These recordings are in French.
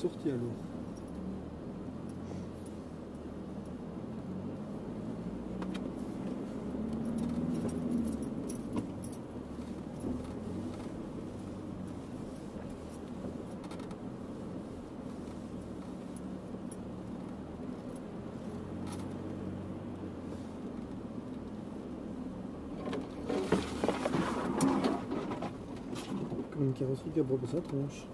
sorti alors. Comme une carrosserie qui a brossé sa tronche.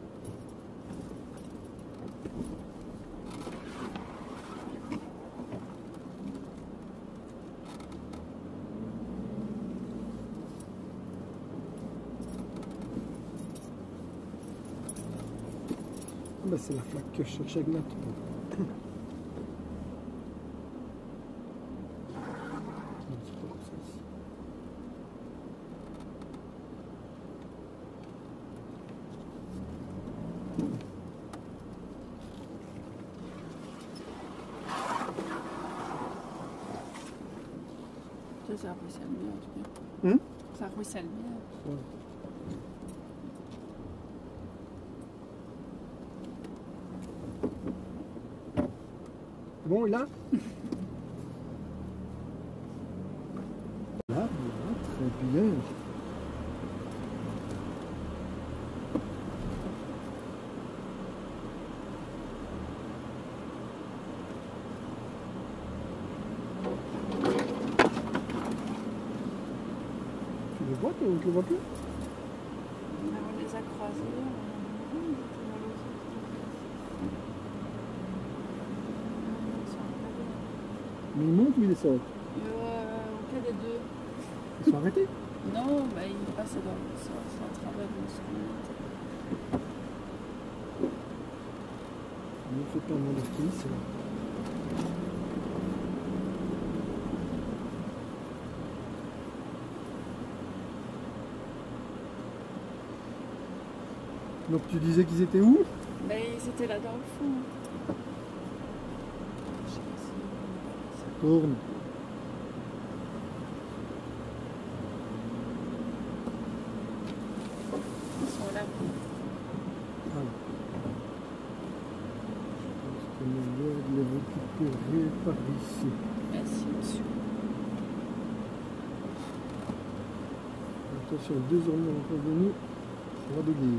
Bah, c'est la flaque que je cherchais avec ma tour. Ça ruisselle bien en tout cas. Ça ruisselle bien. Ouais. Bon, là là, très bien. Tu le vois, tu le vois plus? On les a croisés. Mais il monte ou il descend? Au cas des deux. Ils sont arrêtés? Non, bah, il passe dans le sens, en travers de ce qu'on était. Ne fais pas mon artiste. Donc tu disais qu'ils étaient où? Bah, ils étaient là dans le fond. Je sais pas si Ça tourne. ils sont là. Voilà. Je pense que le l'air de les récupérer par ici. Merci, monsieur. Attention, 2 ornements encore venus. Ça va bégayer.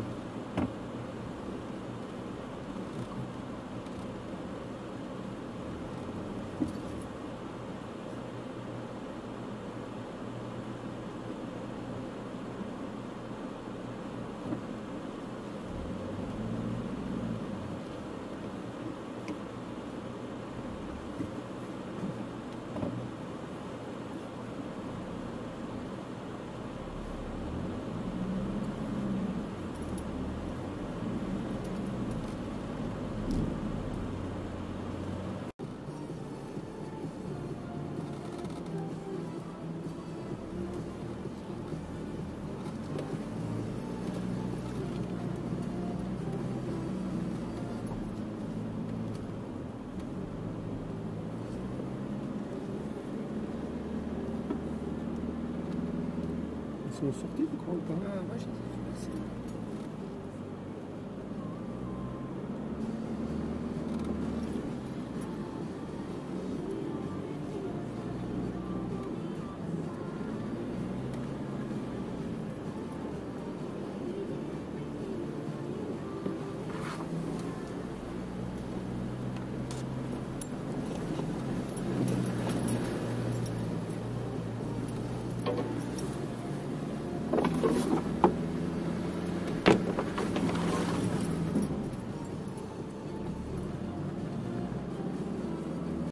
Ils sont sortis, je crois, ou pas? Moi, j'ai dit, merci.